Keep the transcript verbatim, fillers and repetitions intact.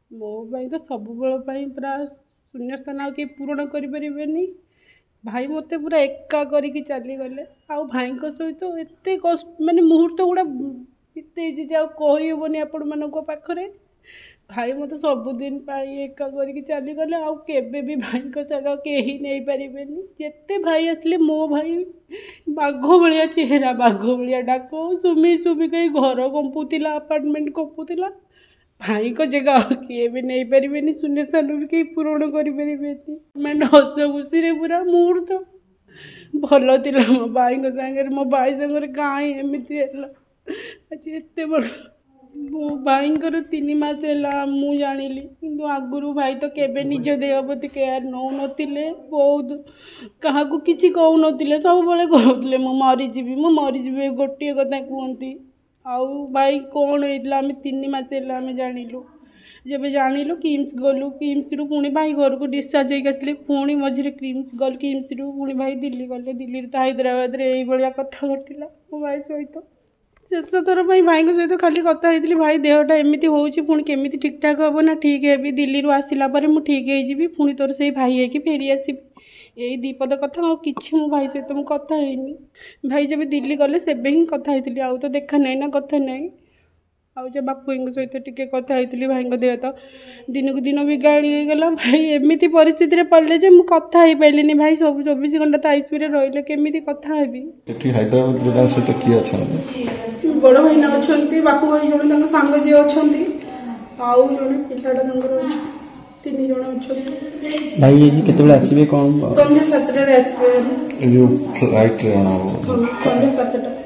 मो भाई तो सब बेल पूरा शून्य स्थान आ पूरण करें भाई मत पूरा एका करके चलीगले आ भाई सहित एत कष्ट मानने मुहूर्त गुड़ा बीत कहबनी आपण मान पाखरे भाई मत सबुदिन एका करके चलीगले आए भी भाई जगह कहीं नहीं पारे जिते भाई आसिले मो भाई बाघ भाया चेहरा बाघ भाया डाक सुमी सुमी कहीं घर कंपुला अपार्टमेंट कंपुला भाई को जगह किए भी नहीं पारे शून्य स्थान भी कहीं पूरण करें मैंने हस खुशी पूरा मुहूर्त भल थी मो भाई सांगे मो भाई सांगे कहीं एमती है आज एत बड़ मो भाई तीन मास है मु जानी कि आगुरी भाई तो केबे निज देह प्रति केयर नौ नथिले बहुत क्या किसी कहून सब बड़े कहते मु मरीजी मु मरीजी गोटे कथा कहती आउ भाई कौन होता आम तीन मास है जानिलु जब जानिलु किम्स गलु किम्स रु पुणी भाई घर को डिस्चार्ज होकर आसले पुणी मझे किम्स गल किम्स रु पुणी भाई दिल्ली गले दिल्ली तो हैदराबाद रे यही कथा घटला मो भाई सहित शेष थर भाई सहित खाली कथा होती भाई देहटा एमती होनी केमी ठीक ठाक हम ना ठीक है दिल्ली रू आसला मुझे ठीक है पुणी तोर से भाई है फेरी आसबि यही दीपद कथा आ कि मो भाई सहित मुझे कथा है भाई जब दिल्ली गले से ही कथा होती आउ तो देखा नहीं ना कथा नहीं आउ जब बापू सहित टिके कथा होती भाई देह तो दिन को दिन बिगाड़ी गला भाई एमती परिस्थिति पड़े जे मुझे कथा हो पारे भाई सब चौबीस घंटा तो आईसीयू रे रही केमी कथा हेबी हैदराबाद सहित किए बड़ भाईना अच्छा बापू भाई जड़े सांग जी अच्छा आउ जड़े पिलाटा तीन जन अच्छा भाई ये केते आसबे कौन संध्या सातटा आसबे फ्लाइट संध्या सातटा